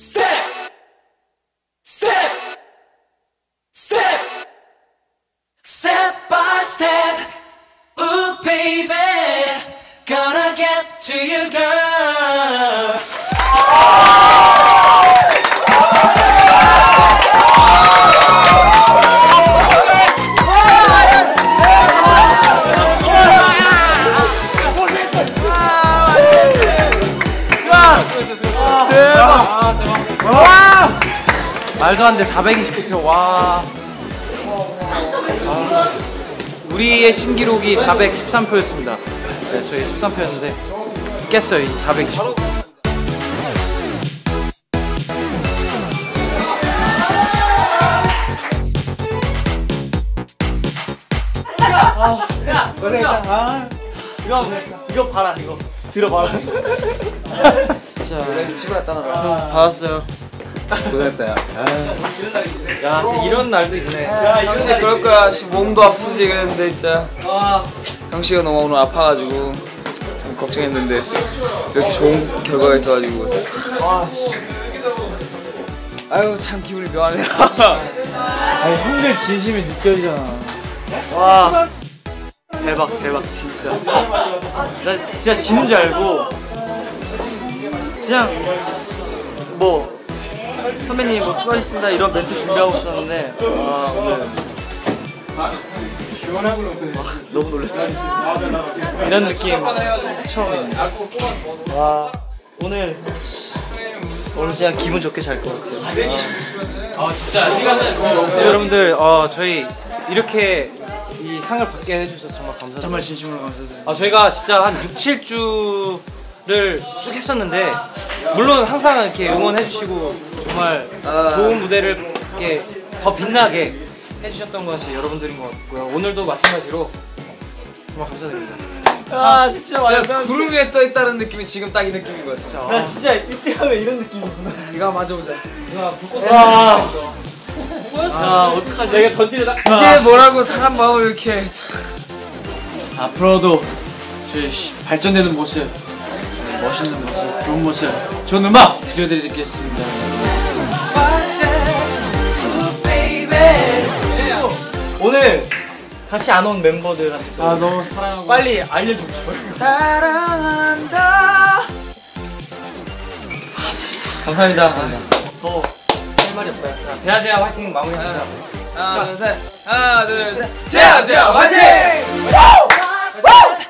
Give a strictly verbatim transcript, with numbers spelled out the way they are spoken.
step, step, step, step by step. Ooh, baby, gonna get to you, girl. 말도 안 돼. 사백이십구 표. 와. 아, 우리의 신기록이 사백십삼 표였습니다. 네, 저희 십삼 표였는데 깼어요. 이 사백이십구 표. 아, 야, 그래. 아, 이거 이거 봐라. 이거 들어봐라. 진짜. 집에 갔다 나가. 형 받았어요. 고생했다 야. 야, 진짜 이런 날도 있네. 형씨 그럴 거야. 몸도 아프지 그랬는데 진짜. 와. 형씨가 너무 오늘 아파가지고 좀 걱정했는데 이렇게 좋은 결과가 있어가지고. 아, 아유 참 기분이 묘하네요. 아니, 형들 진심이 느껴지잖아. 와, 대박 대박 진짜. 나 진짜 지는 줄 알고 그냥 뭐 선배님 뭐 수고하셨습니다 이런 멘트 준비하고 있었는데 와 오늘 와, 너무 놀랐어요. 이런 느낌 처음이에요. 와 오늘 오늘 진짜 기분 좋게 잘 것 같아요. 아, 진짜. 네, 여러분들, 어, 저희 이렇게 이 상을 받게 해주셔서 정말 감사드립니다. 정말 진심으로 감사드립니다. 아, 저희가 진짜 한 육, 칠 주를 쭉 했었는데 물론 항상 이렇게 응원해주시고 정말 아. 좋은 무대를 이렇게 더 빛나게 해주셨던 것이 여러분들인 것 같고요. 오늘도 마찬가지로 정말 감사드립니다. 아 진짜 제가 완전 구름 위에 떠 있다는 느낌이 지금 딱 이 느낌인 거야 진짜. 나 진짜 이때 하면 이런 느낌이구나. 이거 맞아보자. 와. 야 어떡하지? 내가 던지려다. 이게 뭐라고 사람 마음을 이렇게 참. 앞으로도 저희 발전되는 모습, 멋있는 모습, 좋은 모습, 좋은 음악 들려드리겠습니다. 오늘 같이 안 온 멤버들한테 아 너무 사랑하고 빨리 알려주고 싶어요. 사랑한다. 감사합니다. 감사합니다. 더 할 말이 없어요. 자, 제아 제아 화이팅 마무리합시다. 하나 둘 셋. 하나 둘 셋. 제아 제아 화이팅!